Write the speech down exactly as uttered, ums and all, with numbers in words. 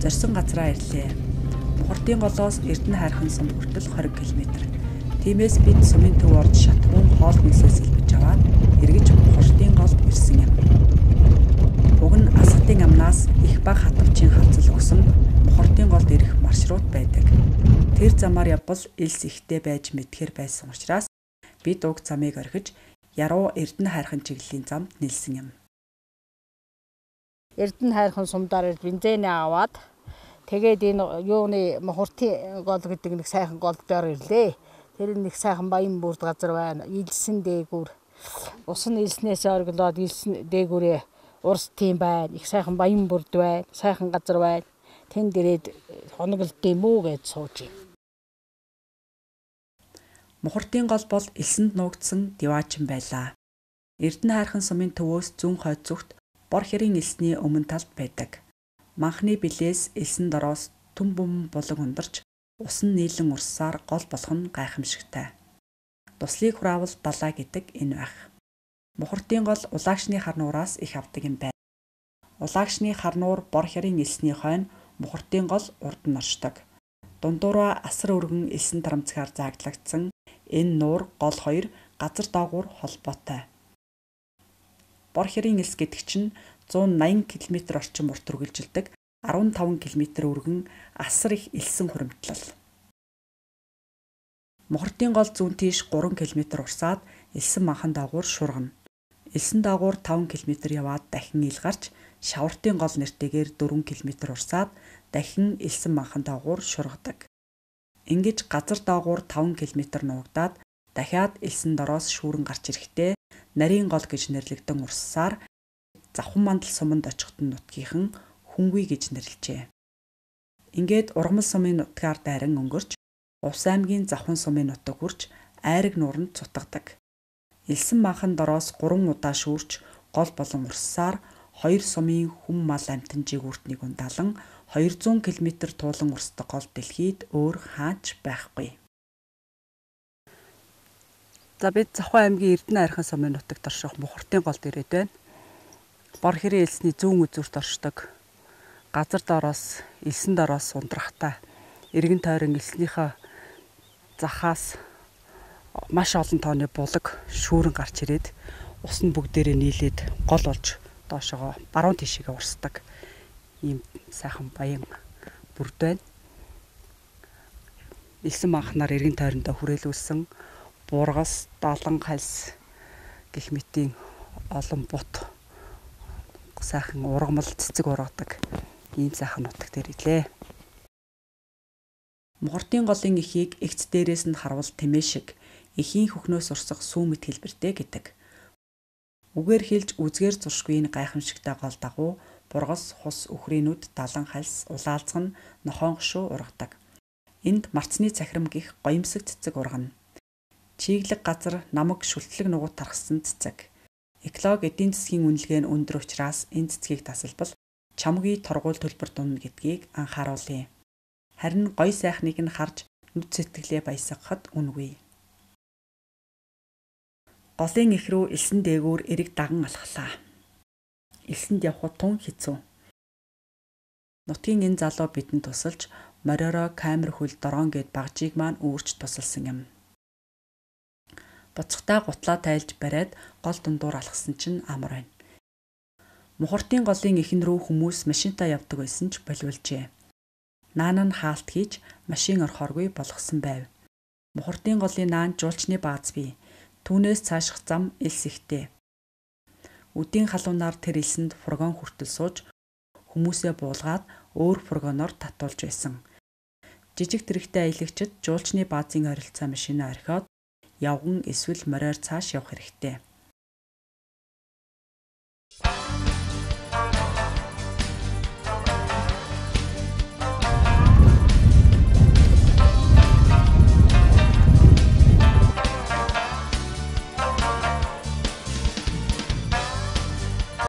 зорьсон газраа ирлээ. Мухардын голоос Эрдэнэ хайрхан сум хүртэл хориг километр. Тиймээс бид сумын төв орж шатгуун хоол хүнсээс илбэж аваад эргэж Мухардын голд ирсэн юм. Уг нь Асгатын амнаас их баг хатвчийн хавцал өгсөн Мухардын голд ирэх маршрут байдаг. Тэр замаар явбал элс ихтэй байж мэдхэр байсан учраас бид уг замыг орхиж яруу Эрдэнэ хайрхан чиглэлийн замд нэлсэн юм. Эрдэнэ хайрхан сумдаар бензинээ аваад тэгээд энэ юуны Мухардын гол гэдэг нэг сайхан гол дээр ирлээ. Тэр нэг сайхан баян бүрд газар байна. Илсэн дээгүүр. Ус нь илснээс оргилоод илсэн дээгүүрээ урс тийм байна. Их сайхан баян бүрд байна. Сайхан газар байна. Тэн дээрээд хоноглолт юм уу гэж сууж юм. Мухардын гол бол элсэнд нуугдсан диваачин байлаа. Эрдэнэ хайрхан сумын төвөөс зүүн хойд зүгт бор хэрийн элсний өмнө талд байдаг. Манхны билээс элсэн дороос түн бүм булан ундарч усан нийлэн урссаар гол болох нь гайхамшигтай. Туслыг хураавал далаа гэдэг энэ байх. Мухардын гол улагшны харнуураас их авдаг юм байна. Улагшны харнуур бор хэрийн элсний хойно Мухардын гол урд нь оршдог. Дундуураа асар өргөн элсэн тарамцгаар зааглагдсан энэ нуур гол хоёр газар доогуур холбоотой. Бор хэрийн элс гэдэг чинь зуун наян километр орчим урт үргэлжилдэг арван таван километр өргөн асар их элсэн хуримтлал. Мухардын гол зүүн тийш гурван километр урсаад элсэн манхан доогуур шургана. Элсэн доогуур таван километр яваад дахин ил гарч Шавартын гол нэртэйгээр дөрвөн километр урсаад дахин элсэн манхан доогуур шургадаг. Ингэж газар доогуур таван километр нуугдаад дахиад элсэн дороос шүүрэн гарч ирэхдээ нарийн гол гэж нэрлэгдэн урссаар Завхан мандал суманд очихтон нутгийнхан Хүнгүй гэж нэрлэжээ. Ингээд Ургамал сумын нутгаар дайран өнгөрч Увс аймгийн Завхан сумын нутаг хүрч Айраг нууранд цутгадаг. Элсэн манхан дороос гурван удаа шүүрч гол болон урссаар хоёр сумын хүм мал амтан жигүүртнийг ундаалan двухсот километр туулан урсдаг гол дэлхийд өөр хаач байхгүй. За бид Завхан аймгийн Эрдэнэ хайрхан сумын нутагт орших Мухардын голд ирээд байна. Бор хэрийн элсний зүүн үзүүрт оршдог. Газар доороос элсэн дороос ундрахтай эргэн тойрон элснийхээ захаас маш олон тооны булаг шүүрэн гарч ирээд ус нь бүгдээрээ нийлээд гол болж доошогоо баруун тишээгээ урсдаг. Ийм сайхан баян бүрд байна. Элсэн манхнаар эргэн тойрондоо хүрээлүүлсэн Бургас, Далан хальс гэх мэтийн олон бут сайхан ургамал цэцэг ургадаг ийм сайхан нутаг дээр илээ. Мухардын голын эхийг эгц дээрээс нь харвал тэмээ шиг эхийн хөхнөөс урсах сүүмэт хэлбэртэй гэдэг. Үгээр хэлж үзгээр зуршгүй энэ гайхамшигтай гол дагуу Бургас, Хус, Өхрийнүүд, Далан хальс, Улаалцах нь нохоон гшуу ургадаг. Энд марцны цахирам гих гоёмсог цэцэг ургана. Чиглэг газар намаг шүлтлэг нугуут тархсан цэцэг. Эколог эдийн засгийн үнэлгээ нь өндөр учраас энэ цэцгийг тасалбал чамгийн торгуул төлбөр дунна гэдгийг анхааруулъя. Харин гоё сайхныг нь харж нүд сэтгэлээ баясгахад үнгүй. Голын их рүү элсэн дээгүүр эрэг даган алхлаа. Элсэнд явхад тун хэцүү. Нутгийн энэ залуу бидэнд тусалж мориороо камер хөл дорон гэд багжийг маань үүрч тусалсан юм. Буцахтаа гутлаа тайлж бариад гол дундуур алхсан чинь амар байна. Мухардын голын ихэн рүү хүмүүс машинтаа явдаг байсан ч боловлжээ. Наан нь хаалт хийж машин орохооргүй болгосон байв. Мухардын голын наан жуулчны бааз бий. Түүнээс цааших зам элс ихтэй. Үдийн халуунаар тэр элсэнд фургон хүртэл сууж хүмүүсээ буулгаад өөр фургоноор татуулж байсан. Жижиг тэрэгтэй аялагчид жуулчны баазын ойролцоо машинаа орхиод явган эсвэл мориор цааш явах хэрэгтэй.